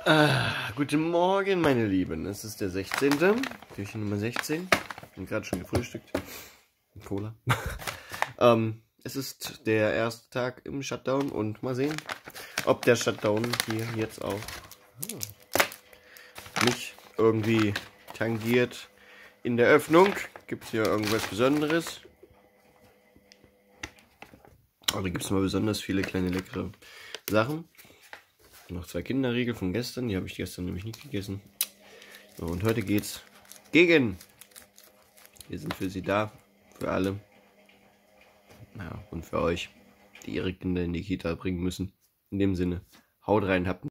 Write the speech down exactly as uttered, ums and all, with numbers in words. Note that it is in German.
Ah, guten Morgen, meine Lieben. Es ist der sechzehnte Türchen Nummer sechzehn. Ich bin gerade schon gefrühstückt. Mit Cola. ähm, es ist der erste Tag im Shutdown und mal sehen, ob der Shutdown hier jetzt auch oh, mich irgendwie tangiert. In der Öffnung gibt es hier irgendwas Besonderes. Aber da gibt es mal besonders viele kleine leckere Sachen. Noch zwei Kinderriegel von gestern, die habe ich gestern nämlich nicht gegessen. So, und heute geht's gegen. Wir sind für Sie da, für alle. Ja, und für euch, die ihre Kinder in die Kita bringen müssen. In dem Sinne, haut rein, habt